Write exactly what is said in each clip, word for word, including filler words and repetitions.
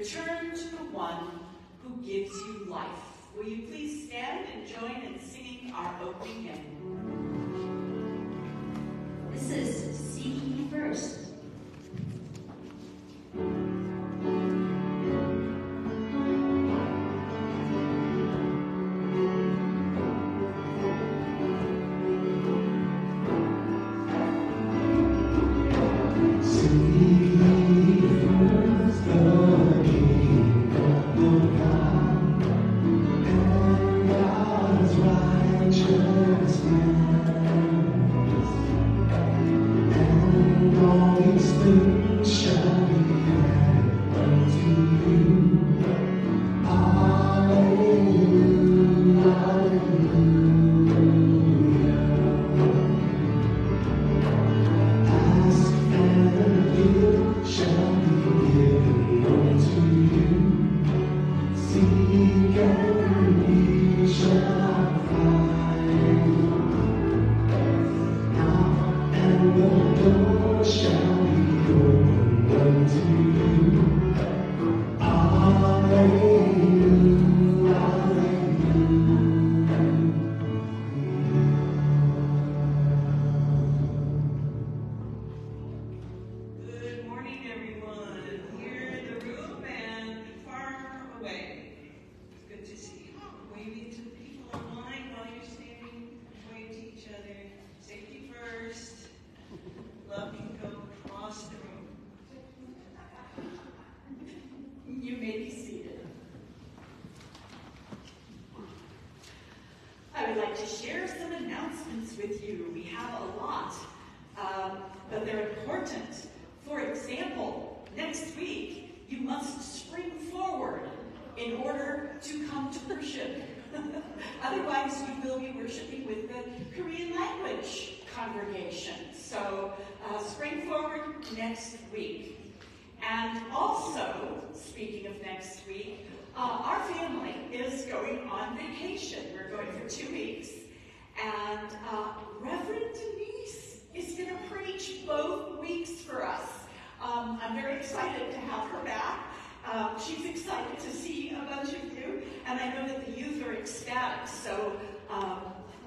return to the one who gives you life. Will you please stand and join in singing our opening hymn? This is Seek Ye First. Two weeks, and uh, Reverend Louise is going to preach both weeks for us. Um, I'm very excited to have her back. Um, she's excited to see a bunch of you, and I know that the youth are ecstatic, so um,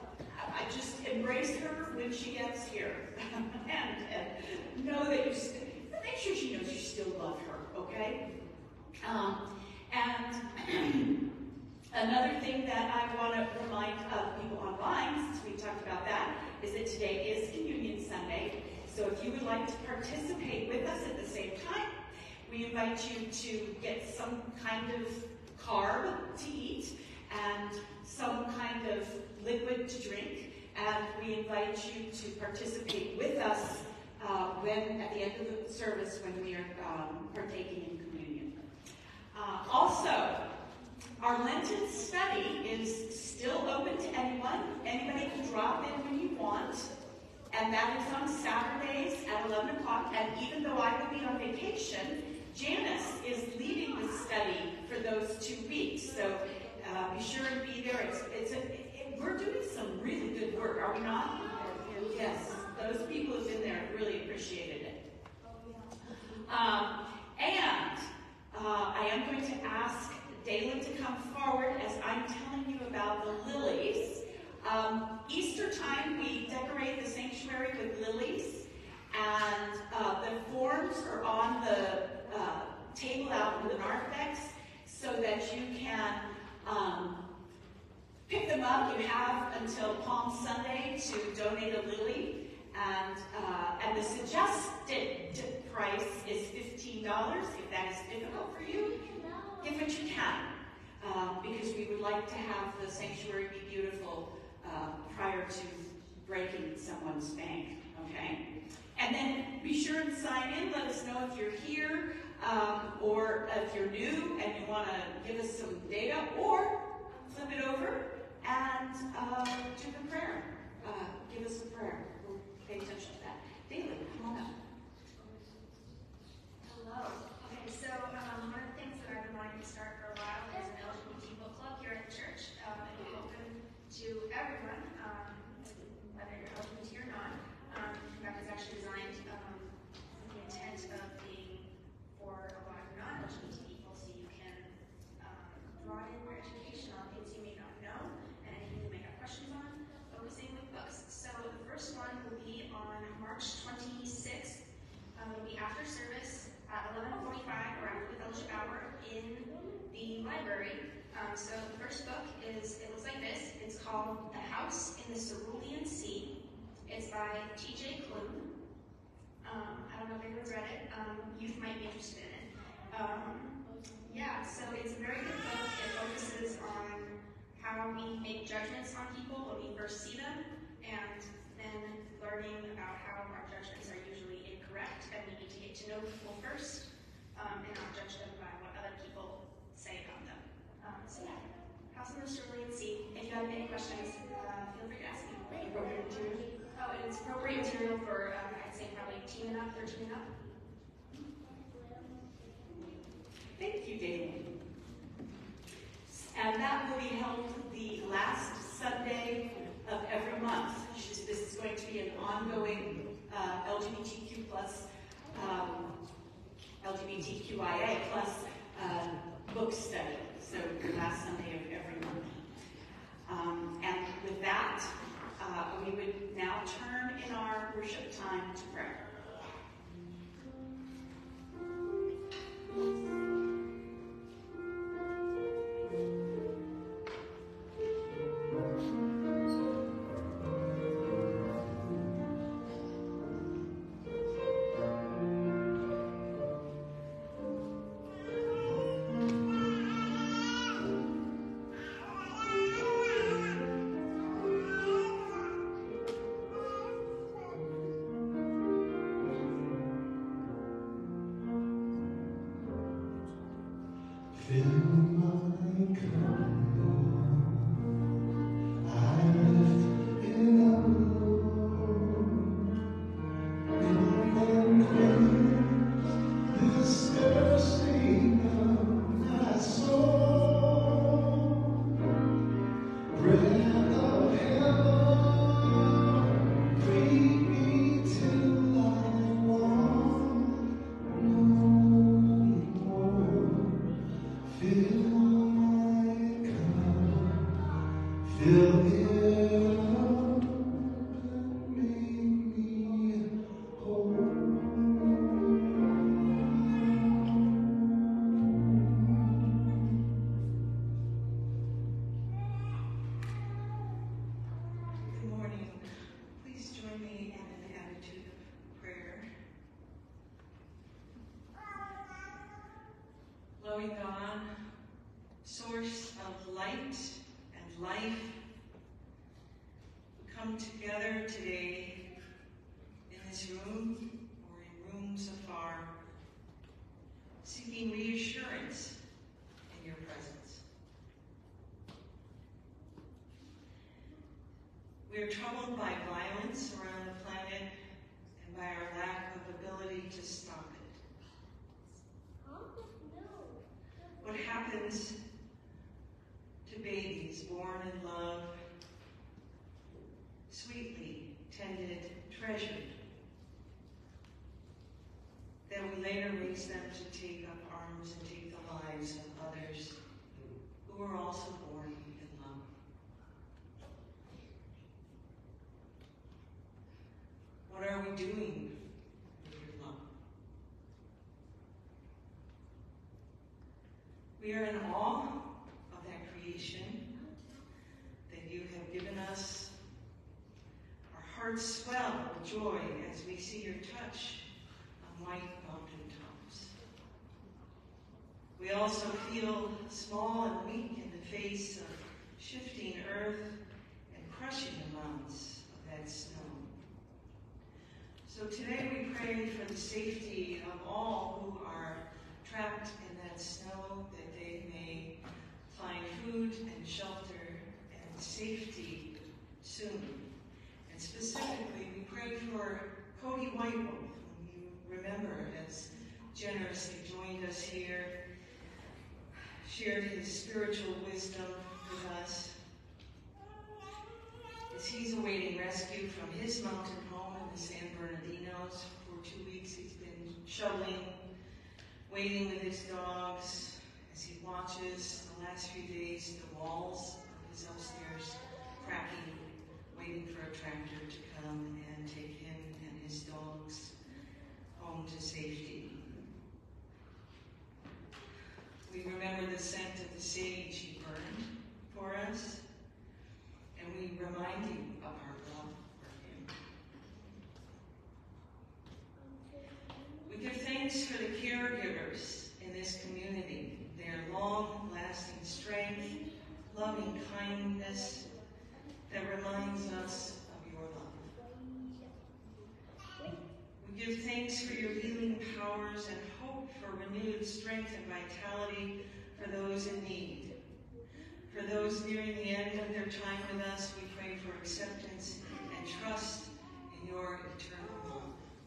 I just embrace her when she gets here, and, and know that you, make sure she knows you still love her, okay? Um, and another thing that I want to remind uh, people online, since we talked about that, is that today is Communion Sunday. So if you would like to participate with us at the same time, we invite you to get some kind of carb to eat and some kind of liquid to drink. And we invite you to participate with us uh, when, at the end of the service, when we are um, partaking in communion. Uh, also, our Lenten study is still open to anyone. Anybody can drop in when you want. And that is on Saturdays at eleven o'clock. And even though I will be on vacation, Janice is leading the study for those two weeks. So uh, be sure and be there. It's, it's a, it, we're doing some really good work, are we not? Yes, those people who've been there really appreciated it. Um, and uh, I am going to ask Dalen to come forward as I'm telling you about the lilies. Um, Easter time, we decorate the sanctuary with lilies, and uh, the forms are on the uh, table out in the narthex so that you can um, pick them up. You have until Palm Sunday to donate a lily, and uh, and the suggested price is fifteen dollars. If that is difficult for you, give what you can, uh, because we would like to have the sanctuary be beautiful uh, prior to breaking someone's bank, okay? And then be sure and sign in. Let us know if you're here, um, or if you're new and you want to give us some data, or flip it over and uh, do the prayer. Uh, give us a prayer. We'll pay attention to that. Daily, come on up. Hello. Okay, so um, one of the things that I've been wanting to start for a while is an L G B T book club here at the church. Um, it will be open to everyone, um, whether you're L G B T or not. Um, that was actually designed um, with the intent of being for a lot of non-L G B T people, so you interested in. Um, yeah, so it's a very good book. It focuses on how we make judgments on people when we first see them, and then learning about how our judgments are usually incorrect, and we need to get to know people first, um, and not judge them by what other people say about them. Um, so yeah, House of Mister Lily and see. If you have any questions, uh, feel free to ask me. Appropriate material? Oh, and it's appropriate material for, um, I'd say probably teen and up, thirteen and up. Thank you, Dave. And that will be held the last Sunday of every month. This is going to be an ongoing uh, L G B T Q plus, um, L G B T Q I A plus uh, book study. So the last Sunday of every month. Um, and with that, uh, we would now turn in our worship time to prayer. Loving God, source of light and life, we come together today in this room or in rooms afar, seeking reassurance in your presence. We are troubled by violence around the planet and by our lack of ability to stop it. What happens to babies born in love, sweetly tended, treasured, that we later raise them to take up arms and take the lives of others who were also born in love? What are we doing with your love? We are in awe of that creation that you have given us. Our hearts swell with joy as we see your touch on white mountain tops. We also feel small and weak in the face of shifting earth and crushing amounts of that snow. So today we pray for the safety of all who are trapped in that snow, that they may find food and shelter and safety soon. And specifically, we pray for Cody Whitewolf, whom you remember has generously joined us here, shared his spiritual wisdom with us, as he's awaiting rescue from his mountain home in the San Bernardinos. For two weeks he's been shoveling, waiting with his dogs as he watches the last few days the walls of his upstairs cracking, waiting for a tractor to come and take him and his dogs home to safety. We remember the scent of the sage he burned for us, and we remind him of our love for him. We give thanks for the caregiver give thanks for your healing powers and hope for renewed strength and vitality for those in need. For those nearing the end of their time with us, we pray for acceptance and trust in your eternal love.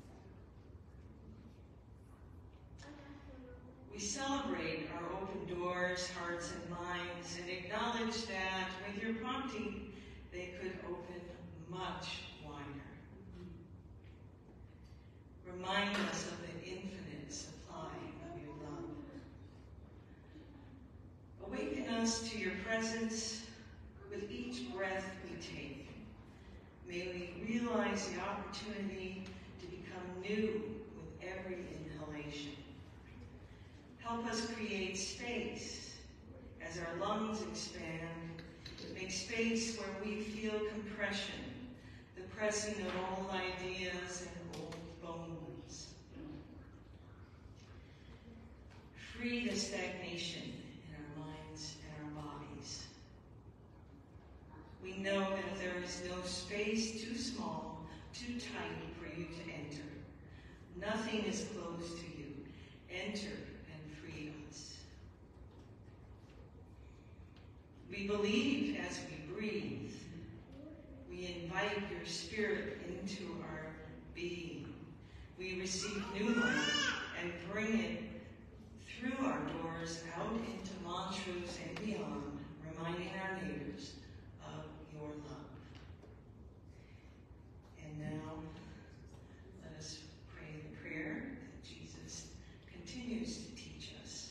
We celebrate our open doors, hearts, and minds, and acknowledge that with your prompting, they could open much wider. Remind us of the infinite supply of your love. Awaken us to your presence with each breath we take. May we realize the opportunity to become new with every inhalation. Help us create space as our lungs expand. Make space where we feel compression, the pressing of old ideas and old bones. Free the stagnation in our minds and our bodies. We know that there is no space too small, too tiny for you to enter. Nothing is closed to you. Enter and free us. We believe as we breathe. We invite your spirit into our being. We receive new life and bring it through our doors out into Montrose and beyond, reminding our neighbors of your love. And now, let us pray the prayer that Jesus continues to teach us.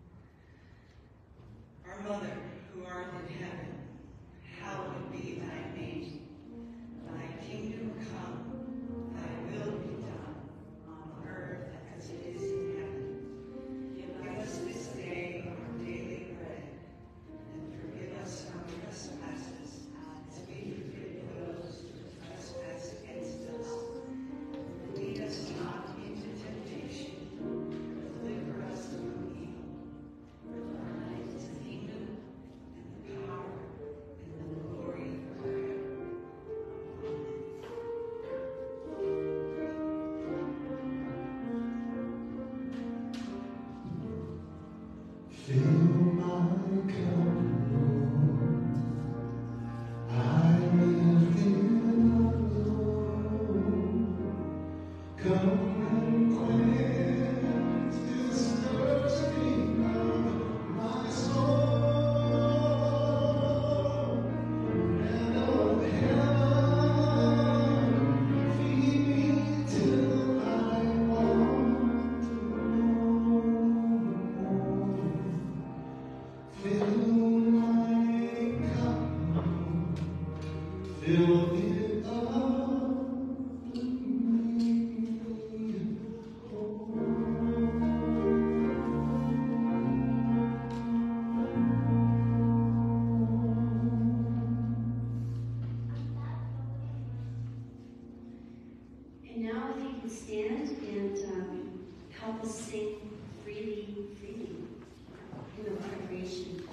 Our Mother, who art in heaven, hallowed be thy name. Thy kingdom come, thy will be done, on earth as it is in heaven. Give us this day our daily bread, and forgive us our trespasses, as we forgive those who trespass against us. And lead us not into temptation, but deliver us from evil. For thine is the kingdom, and the power, and the glory forever. Fill my cup, Lord. I lift it up, Lord. Come and quench this thirsting of my soul. And of heaven, feed me till I want to know more. Fill my cup, fill it up to me whole. And now if you can stand and um, help us sing Freely, Freely, hymn of preparation.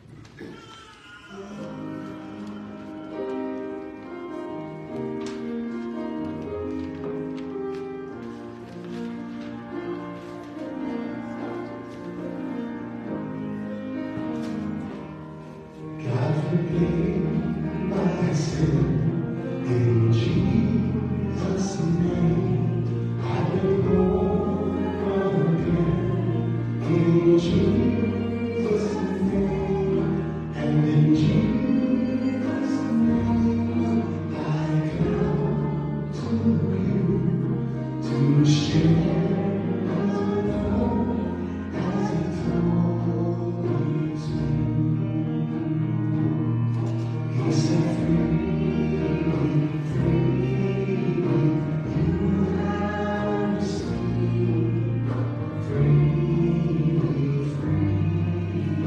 God forgave my sin in Jesus' name. I've been born again in Jesus' name, and in Jesus' name I come to you to share as a home, as He told me to. He set free, free, you have received, freely, freely.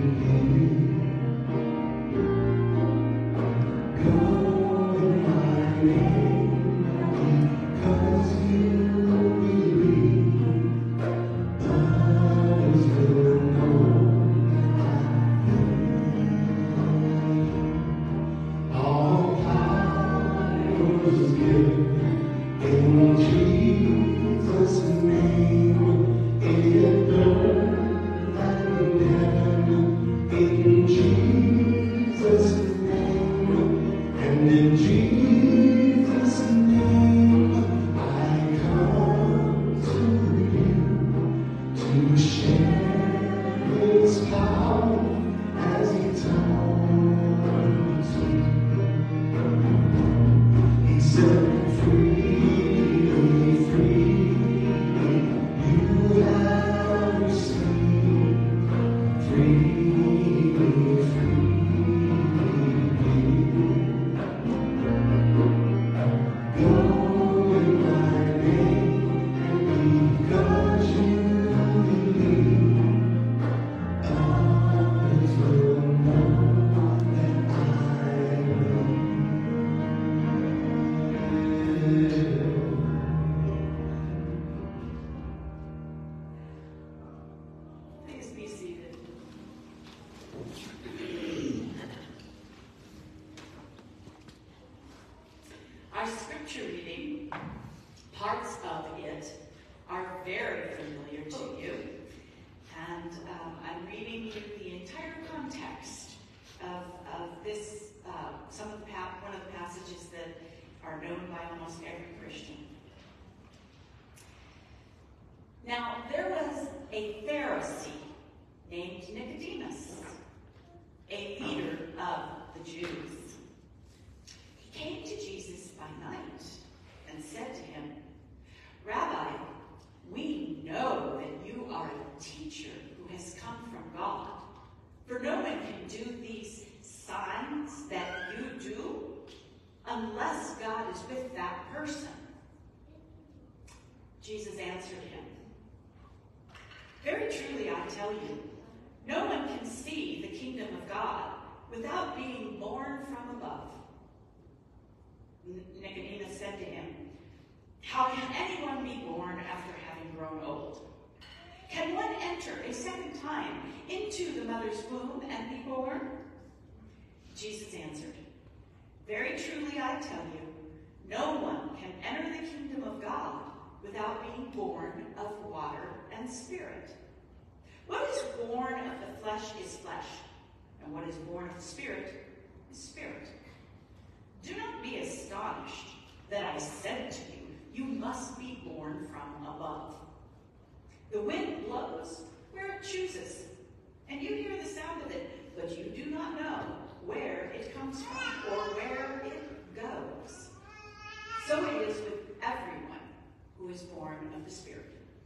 Go in my name, because you believe, others will know that I am. All power was given in Jesus. Now, there was a Pharisee named Nicodemus, a leader of the Jews. He came to Jesus by night and said to him, "Rabbi, we know that you are a teacher who has come from God, for no one can do these signs that you do unless God is with that person." Jesus answered him, "Very truly I tell you, no one can see the kingdom of God without being born from above." Nicodemus said to him, "How can anyone be born after having grown old? Can one enter a second time into the mother's womb and be born?" Jesus answered, "Very truly I tell you, no one can enter the kingdom of God without being born of water and spirit. What is born of the flesh is flesh, and what is born of the spirit is spirit. Do not be astonished that I said to you, you must be born from above. The wind blows where it chooses, and you hear the sound of it, but you do not know where it comes from or where it goes. So it is with everyone who is born of the Spirit."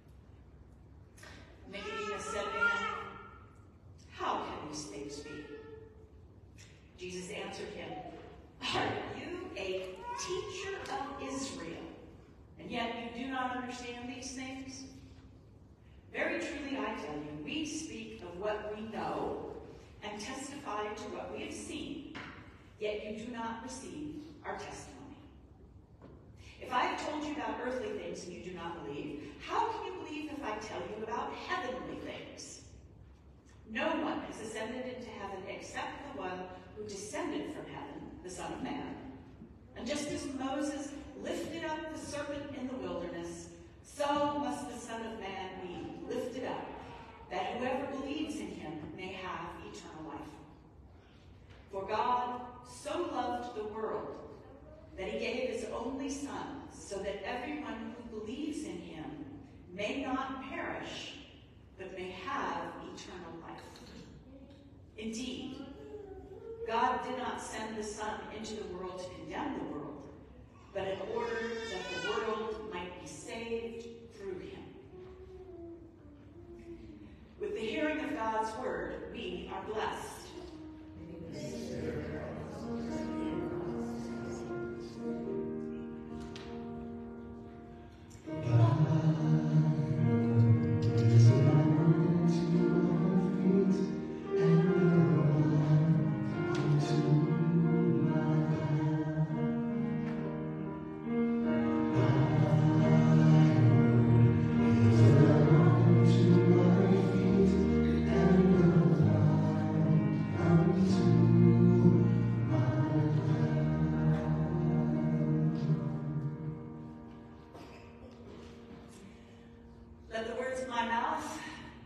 Nicodemus said to him, "How can these things be?" Jesus answered him, "Are you a teacher of Israel, and yet you do not understand these things? Very truly I tell you, we speak of what we know and testify to what we have seen, yet you do not receive our testimony. If I have told you about earthly things and you do not believe, how can you believe if I tell you about heavenly things? No one has ascended into heaven except the one who descended from heaven, the Son of Man. And just as Moses lifted up the serpent in the wilderness, so must the Son of Man be lifted up, that whoever believes in him may have eternal life. For God so loved the world that he gave his only Son, so that everyone who believes in him may not perish, but may have eternal life. Indeed, God did not send the Son into the world to condemn the world, but in order that the world might be saved through him." With the hearing of God's word, we are blessed. Thank Let the words of my mouth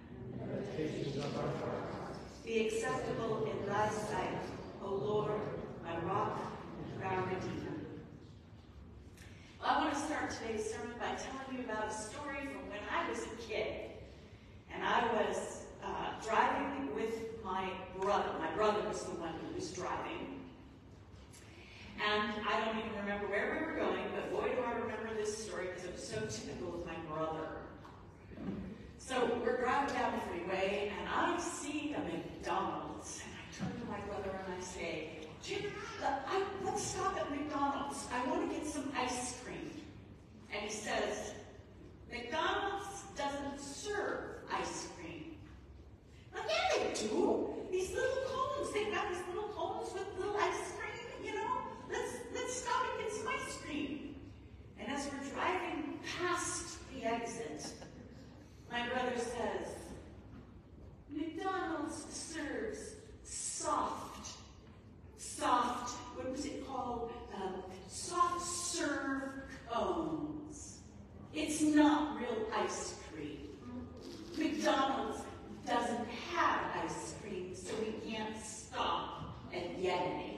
be acceptable in thy sight, O Lord, my rock and our redeemer. Well, I want to start today's sermon by telling you about a story from when I was a kid. And I was uh, driving with my brother. My brother was the one who was driving. And I don't even remember where we were going, but boy, do I remember this story because it was so typical of my brother. So we're driving down the freeway, and I see a McDonald's. And I turn to my brother and I say, Jim, I, let's stop at McDonald's. I want to get some ice cream. And he says, McDonald's doesn't serve ice cream. Well, yeah, they do. These little cones, they've got these little cones with little ice cream, you know. Let's, let's stop and get some ice cream. And as we're driving past the exit, my brother says, McDonald's serves soft, soft, what was it called? Um, soft serve cones. It's not real ice cream. McDonald's doesn't have ice cream, so we can't stop and get any.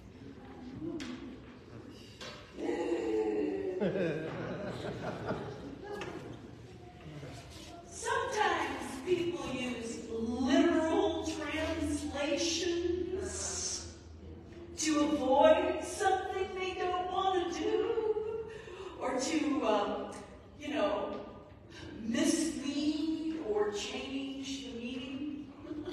Sometimes people use literal translations to avoid something they don't want to do, or to, um, you know, mislead or change the meaning.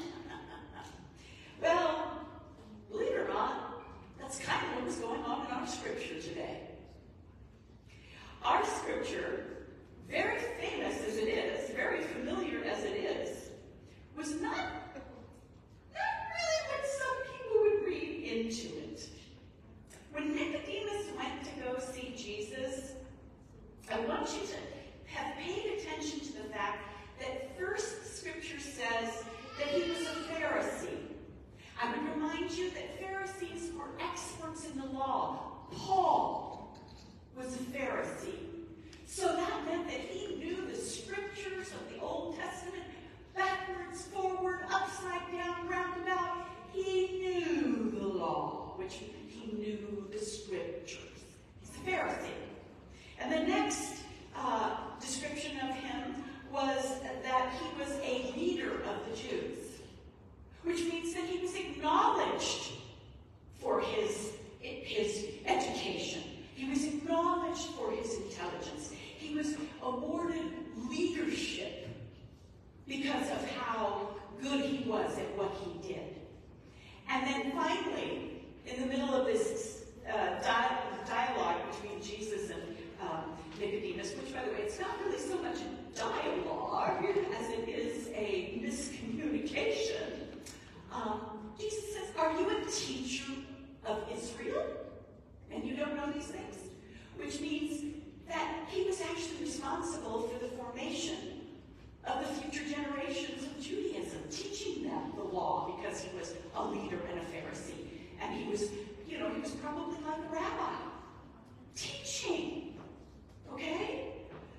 Well, believe it or not, that's kind of what was going on in our scripture today. Our scripture, very famous as it is, very familiar as it is, was not, not really what some people would read into it. When Nicodemus went to go see Jesus, I want you to have paid attention to the fact that first scripture says that he was a Pharisee. I would remind you that Pharisees were experts in the law. Paul was a Pharisee. So that meant that he knew the scriptures of the Old Testament backwards, forward, upside down, roundabout. He knew the law, which meant he knew the scriptures. He's a Pharisee. And the next uh, description of him was that he was a leader of the Jews, which means that he was acknowledged for his, his education. He was acknowledged for his intelligence. He was awarded leadership because of how good he was at what he did. And then finally, in the middle of this uh, di- dialogue between Jesus and um, Nicodemus, which, by the way, it's not really so much a dialogue as it is a miscommunication, um, Jesus says, are you a teacher of Israel? And you don't know these things? Which means that he was actually responsible for the formation of the future generations of Judaism, teaching them the law because he was a leader and a Pharisee. And he was, you know, he was probably like a rabbi, teaching, okay?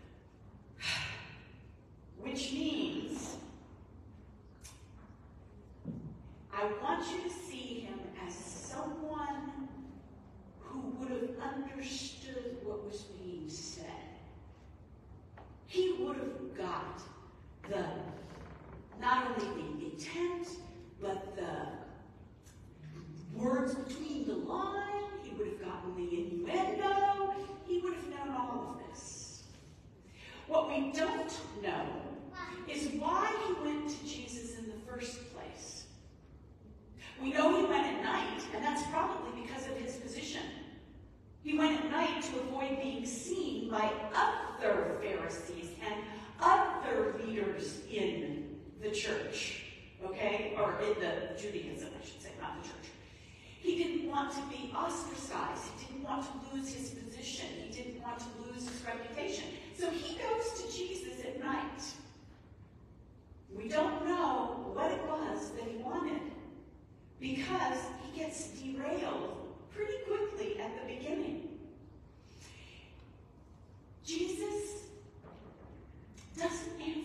Which means I want you to see him as someone who would have understood what was being said. He would have got the, not only the intent, but the words between the lines. He would have gotten the innuendo. He would have known all of this. What we don't know is why he went to Jesus in the first place. We know he went at night, and that's probably because of his position. He went at night to avoid being seen by other Pharisees and other leaders in the church, okay? Or in the Judaism, I should say, not the church. He didn't want to be ostracized. He didn't want to lose his position. He didn't want to lose his reputation. So he goes to Jesus at night. We don't know what it was that he wanted because he gets derailed pretty quickly at the beginning. Jesus doesn't answer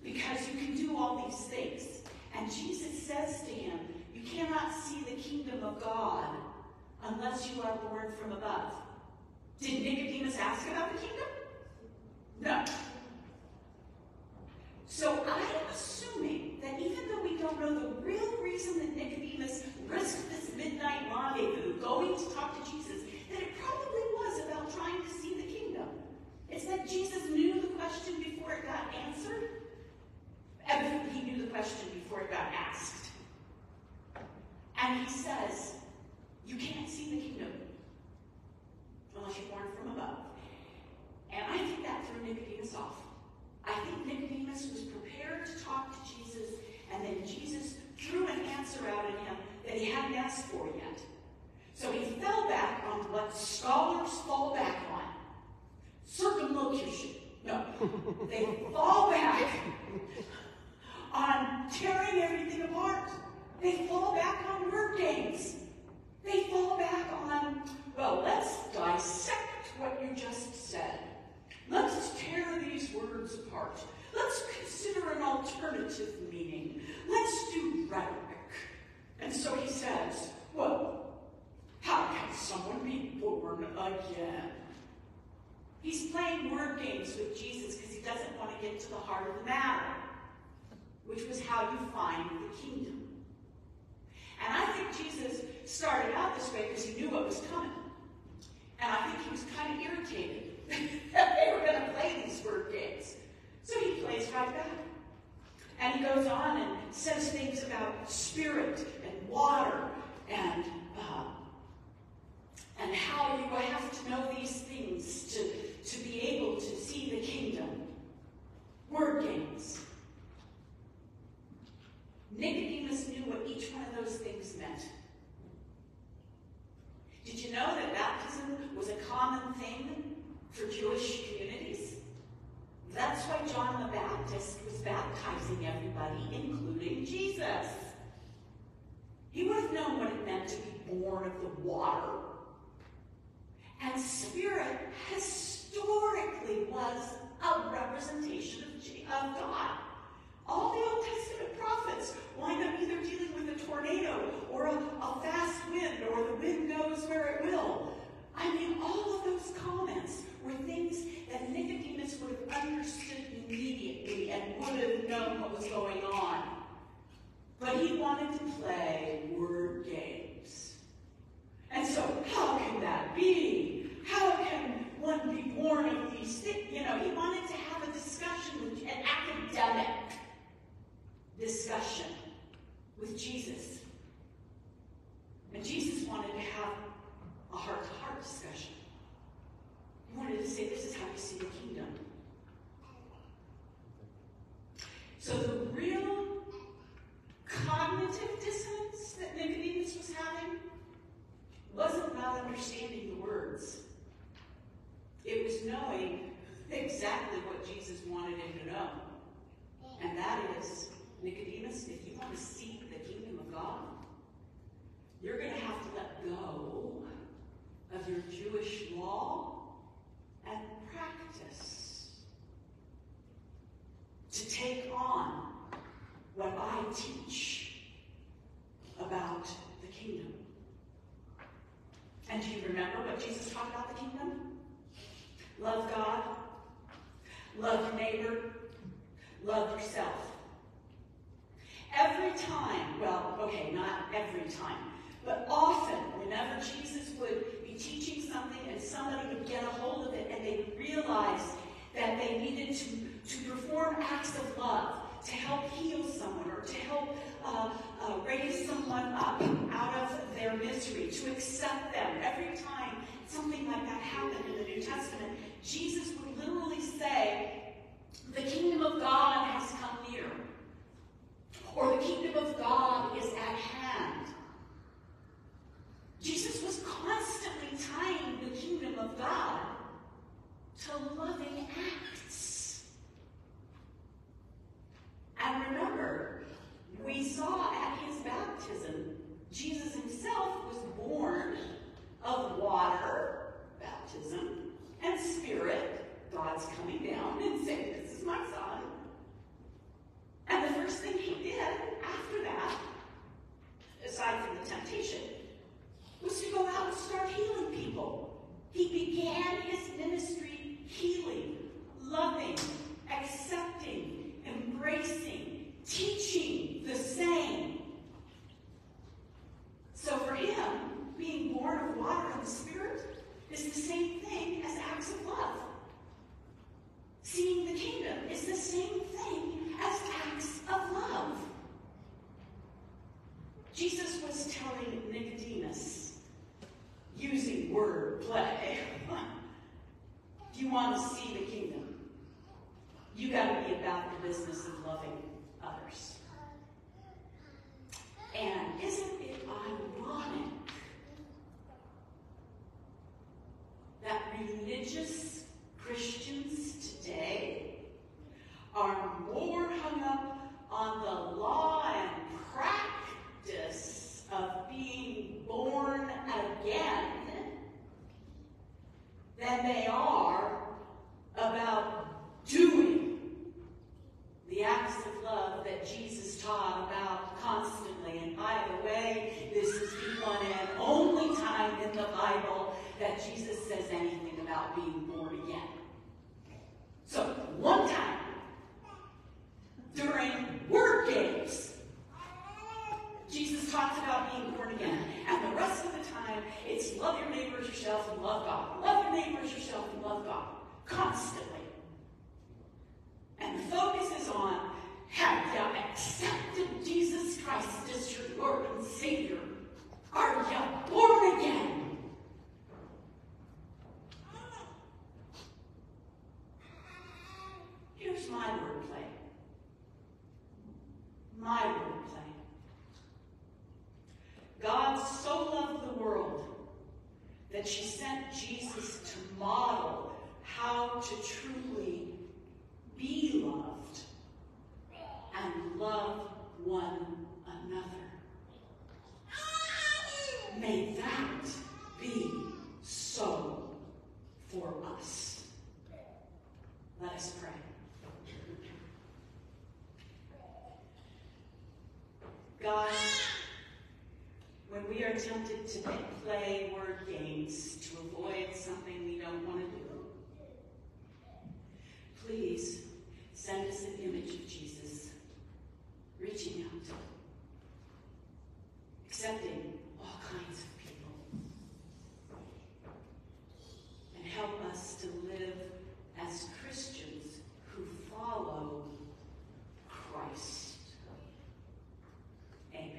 because you can do all these things. And Jesus says to him, you cannot see the kingdom of God unless you are born from above. Did Nicodemus ask about the kingdom? No. So I am assuming that even though we don't know the real reason that Nicodemus risked this midnight rendezvous going to talk to Jesus, that it probably was about trying to see the kingdom. It's that Jesus knew the question before it got answered. And he knew the question before it got asked. And he says, you can't see the kingdom unless you're born from above. And I think that threw Nicodemus off. I think Nicodemus was prepared to talk to Jesus, and then Jesus threw an answer out at him that he hadn't asked for yet. So he fell back on what scholars fall back on. Circumlocution. No. They fall back on tearing everything apart. They fall back on word games. They fall back on, well, let's dissect what you just said. Let's tear these words apart. Let's consider an alternative meaning. Let's do rhetoric. And so he says, well, how can someone be born again? He's playing word games with Jesus because he doesn't want to get to the heart of the matter, which was how you find the kingdom. And I think Jesus started out this way because he knew what was coming. And I think he was kind of irritated that they were going to play these word games. So he plays right back. And he goes on and says things about spirit and water and uh, and how you have to know these things to, to be able to see the kingdom. Word games. Nicodemus knew what each one of those things meant. Did you know that baptism was a common thing for Jewish communities? That's why John the Baptist was baptizing everybody, including Jesus. He would have known what it meant to be born of the water. And spirit historically was a representation of, of God. All the Old Testament prophets wind up either dealing with a tornado or a, a fast wind or the wind goes where it will. I mean, all of those comments were things that Nicodemus would have understood immediately and would have known what was going on. But he wanted to play word games. And so, how can that be? How can one be born of these things? You know, he wanted to have a discussion with an academic discussion with Jesus. And Jesus wanted to have a heart-to-heart discussion. He wanted to say, this is how you see the kingdom. So the real cognitive dissonance that Nicodemus was having wasn't about understanding the words. It was knowing exactly what Jesus wanted him to know. And that is, Nicodemus, if you want to seek the kingdom of God, you're going to have to let go of your Jewish law and practice to take on what I teach about the kingdom. And do you remember what Jesus taught about the kingdom? Love God, love your neighbor, love yourself. Every time, well, okay, not every time, but often, whenever Jesus would be teaching something and somebody would get a hold of it and they would realize that they needed to, to perform acts of love to help heal someone or to help uh, uh, raise someone up out of their misery, to accept them. Every time something like that happened in the New Testament, Jesus would literally say, the kingdom of God has come near. Or the kingdom of God is at hand. Jesus was constantly tying the kingdom of God to loving acts. And remember, we saw at his baptism, Jesus himself was born of water, baptism, and spirit, God's coming down. Seeing the kingdom is the same thing as acts of love. Jesus was telling Nicodemus, using word play, if you want to see the kingdom, you got to be about the business of loving others. And isn't it ironic that religious Christians today are more hung up on the law and practice of being born again than they are about doing the acts of love that Jesus taught about constantly. And by the way, this is the one and only time in the Bible that Jesus says anything about being born again. So, one time, during word games, Jesus talks about being born again. And the rest of the time, it's love your neighbors yourself and love God. Love your neighbors yourself and love God. Constantly. And the focus is on, have you accepted Jesus Christ as your Lord and Savior? Are you born again? Here's my wordplay. My wordplay. God so loved the world that she sent Jesus to model how to truly be loved and love one another. May that be so for us. Let us pray. God, when we are tempted to play word games to avoid something we don't want to do, please send us an image of Jesus, reaching out, accepting all kinds of people, and help us to live as Christians who follow Christ. Amen.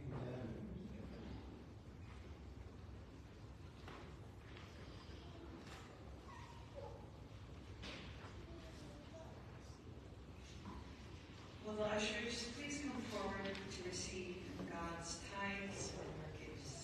Will the ushers please come forward to receive God's tithes and our gifts?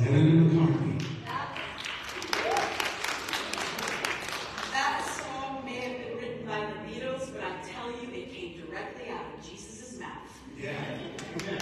Lennon and McCartney. That song may have been written by the Beatles, but I tell you, it came directly out of Jesus' mouth. Yeah. Yeah.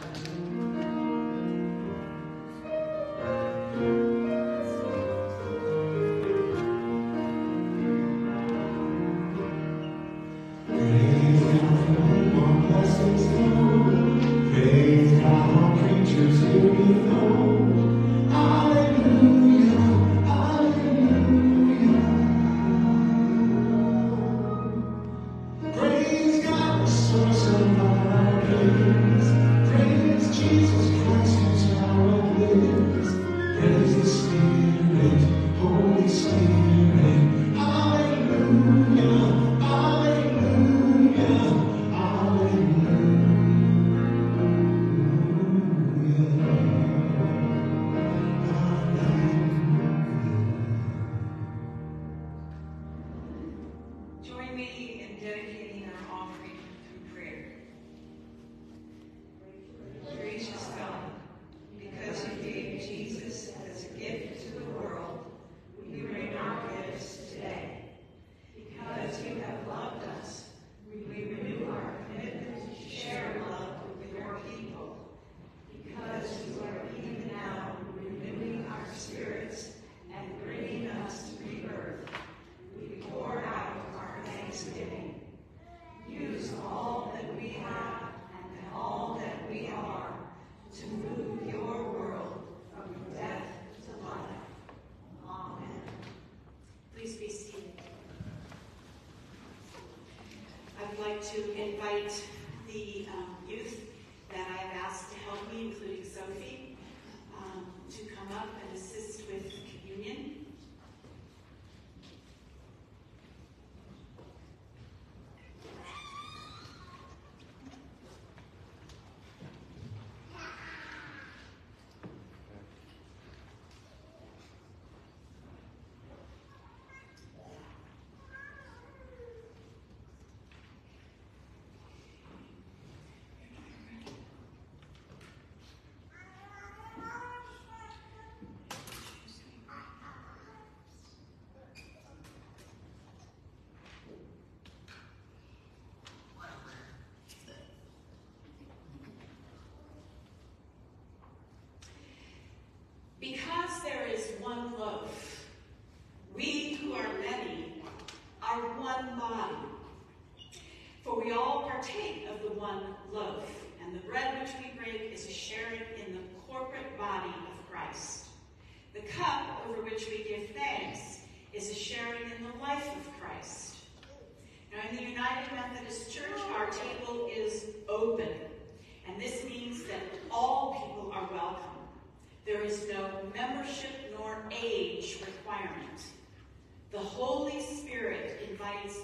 Join me in dedicating our offering through prayer. Gracious God, because you gave Jesus as a gift to the world, we bring our gifts today. Because you have loved us, we renew our commitment to share love with your people. Because you are even now renewing our spirits and bringing us to rebirth, we pour out our thanksgiving. Use all that we have and all that we are to move your world from death to life. Amen. Please be seated. I'd like to invite the um, youth that I have asked to help me, including Sophie, um, to come up and assist with communion. Because there is one loaf, we who are many are one body. For we all partake of the one loaf, and the bread which we break is a sharing in the corporate body of Christ. The cup over which we give thanks is a sharing in the life of Christ. Now, in the United Methodist Church, our table is open, and this means that all people are welcome. There is no membership nor age requirement. The Holy Spirit invites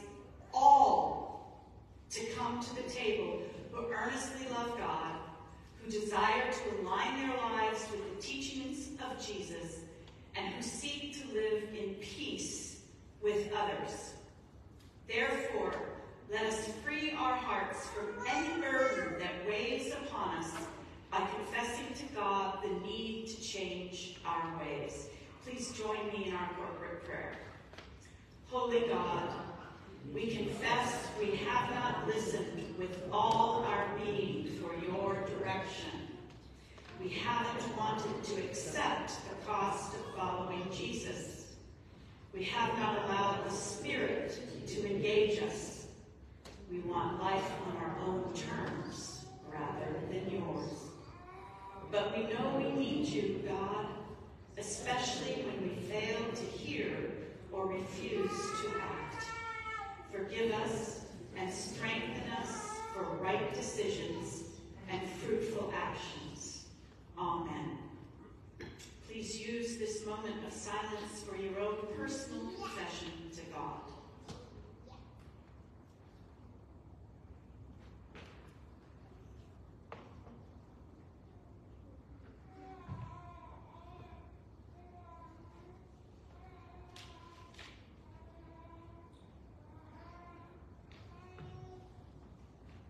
all to come to the table who earnestly love God, who desire to align their lives with the teachings of Jesus, and who seek to live in peace with others. Therefore, let us free our hearts from any burden that weighs upon us by confessing to God the need to change our ways. Please join me in our corporate prayer. Holy God, we confess we have not listened with all our being for your direction. We haven't wanted to accept the cost of following Jesus. We have not allowed the Spirit to engage us. We want life on our own terms rather than yours. But we know we need you, God, especially when we fail to hear or refuse to act. Forgive us and strengthen us for right decisions and fruitful actions. Amen. Please use this moment of silence for your own personal confession to God.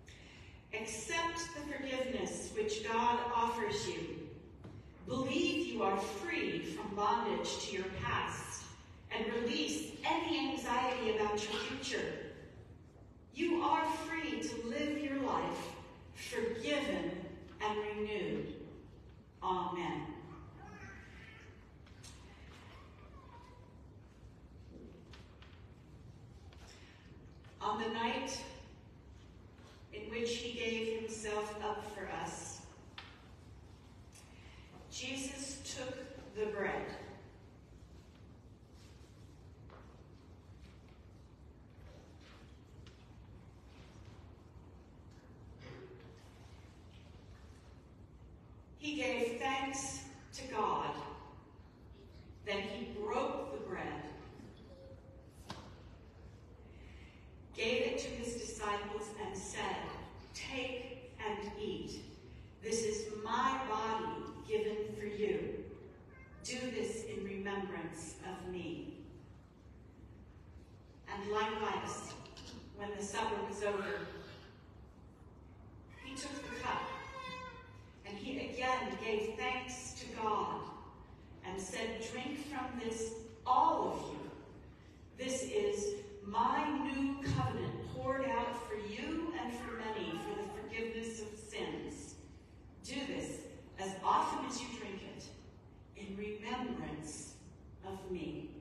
Accept the forgiveness which God offers you. Believe you you are free from bondage to your past and release any anxiety about your future. You are free to live your life forgiven and renewed. Amen. On the night in which he gave himself up for us, Jesus took the bread. He gave thanks to God. Then he broke the bread, gave it to his disciples, and said, "Take and eat. This is my body given for you. Do this in remembrance of me." And likewise, when the supper was over, he took the cup, and he again gave thanks to God, and said, "Drink from this, all of you. This is my new covenant poured out for you and for many for the forgiveness of sins. Do this as often as you drink it in remembrance of me."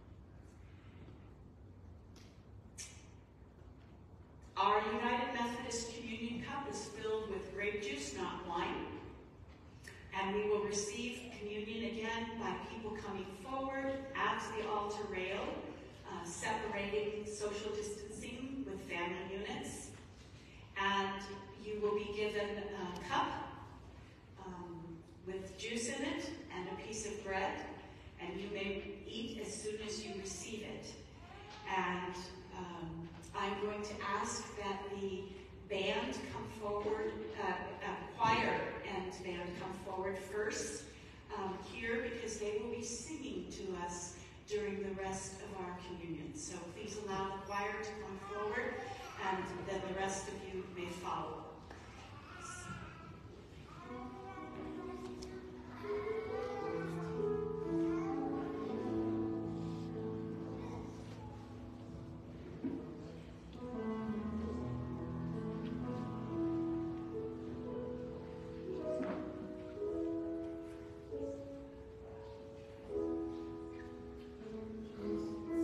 Our United Methodist Communion Cup is filled with grape juice, not wine. And we will receive communion again by people coming forward at the altar rail, uh, separating social distancing with family units. And you will be given a cup um, with juice in it and a piece of bread, and you may eat as soon as you receive it. And um, I'm going to ask that the band come forward, uh, uh, choir and band come forward first um, here, because they will be singing to us during the rest of our communion. So please allow the choir to come forward, and then the rest of you may follow.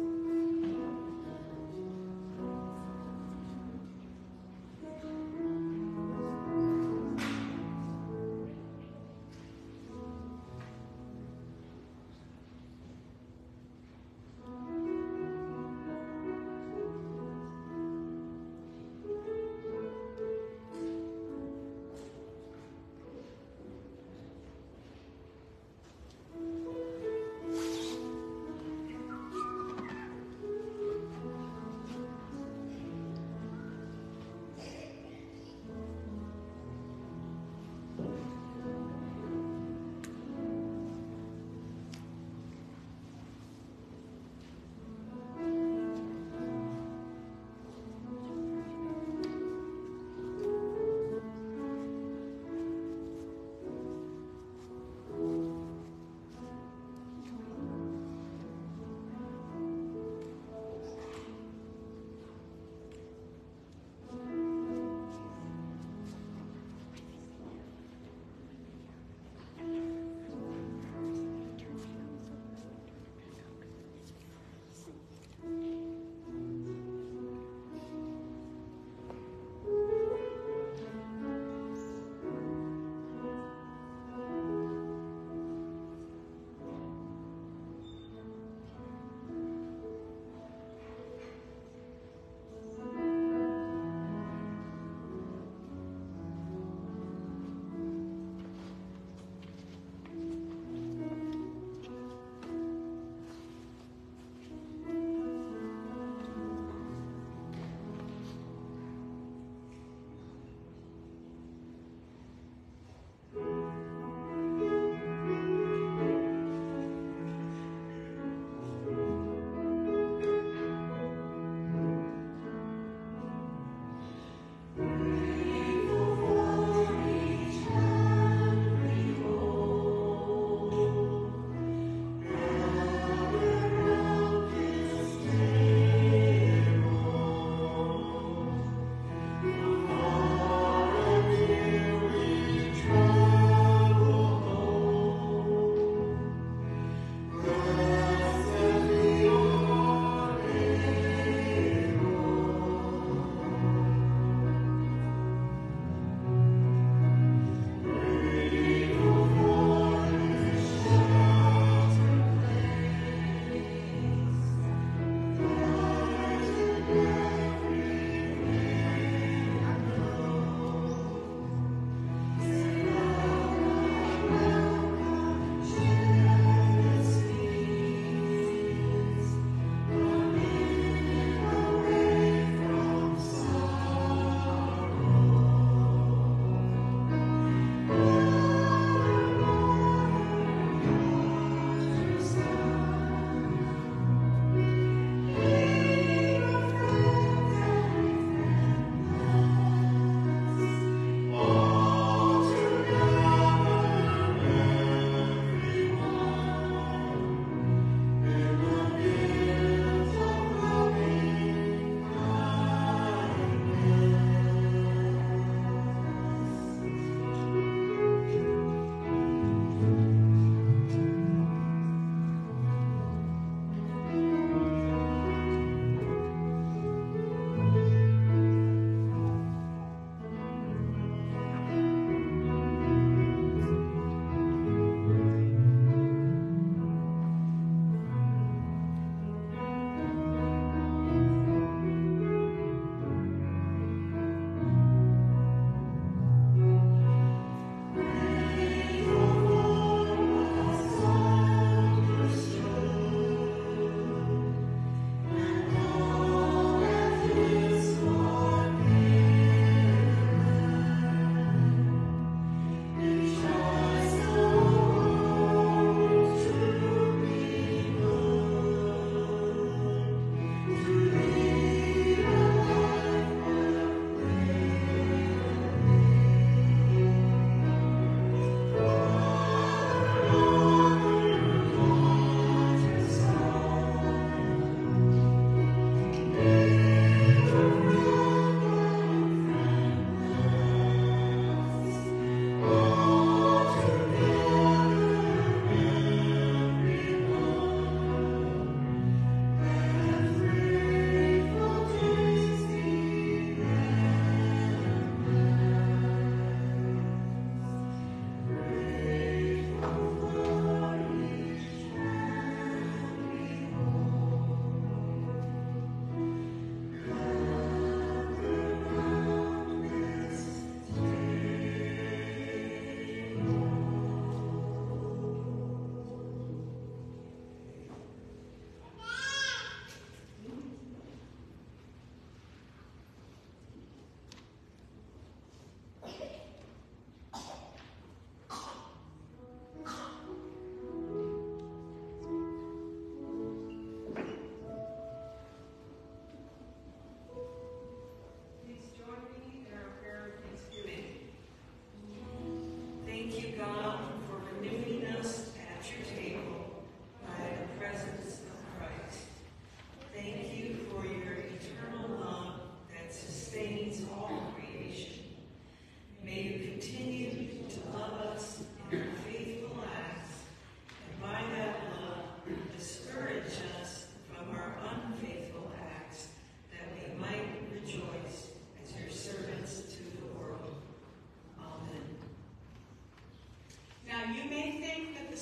Thank you.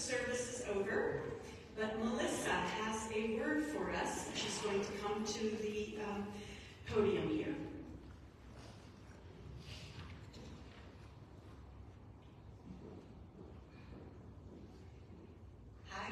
service is over, but Melissa has a word for us. She's going to come to the um, podium here. Hi.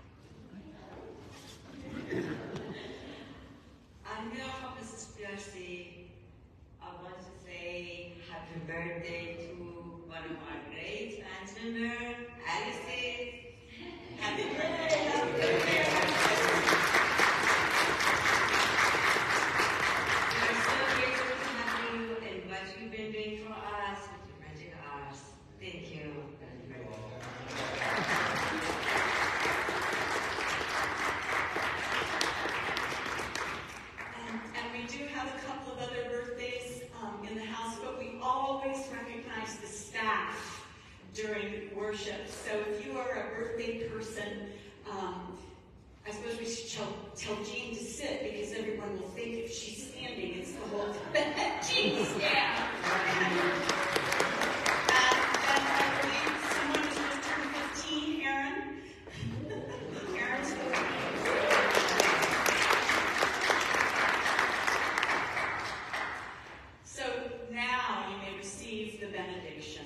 I know Missus Piercy, I want to say happy birthday to one of our great band members, Alice. Happy birthday, happy birthday. We are so grateful to have you and what you've been doing for us with your magic arts. Thank you. And, and we do have a couple of other birthdays um, in the house, but we always recognize the staff during worship. So if you are a birthday person, um, I suppose we should tell, tell Jean to sit because everyone will think if she's standing, it's the whole time. Jean, stand. And then I believe someone has just turned fifteen, Aaron. Aaron's So now you may receive the benediction.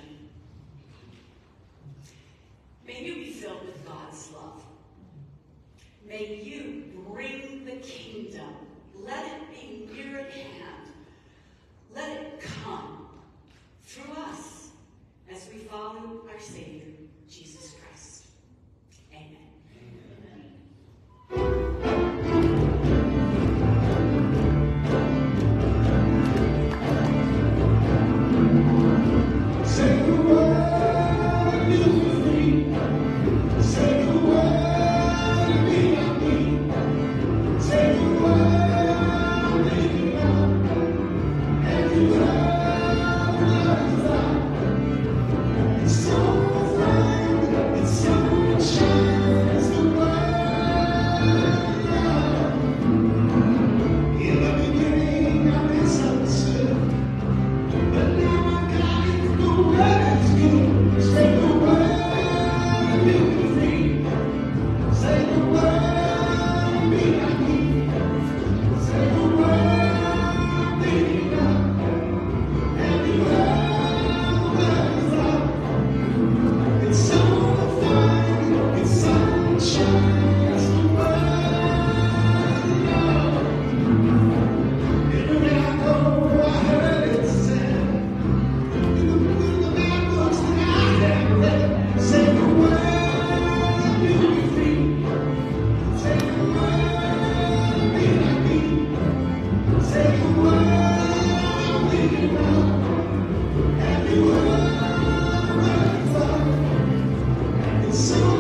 May you be filled with God's love. May you bring the kingdom. Let it be near at hand. Let it come through us as we follow our Savior, Jesus Christ. Amen. Say the word, you will free. Say the word, be not me. Say the word, make it out. And you have love out. It's so fine, it's so shine, it's the word love. In the beginning, I misunderstood. But now I got it, the word is good. Say the word, you be free. Say the word, be not me. Say the word, be it out. And you have love out. It's so fine, it's sunshine, it's the word love. Everywhere I go, I heard it said. Say the word, you'll be free. Say the word, be not me. Say the word, be it out. And you have love. It's so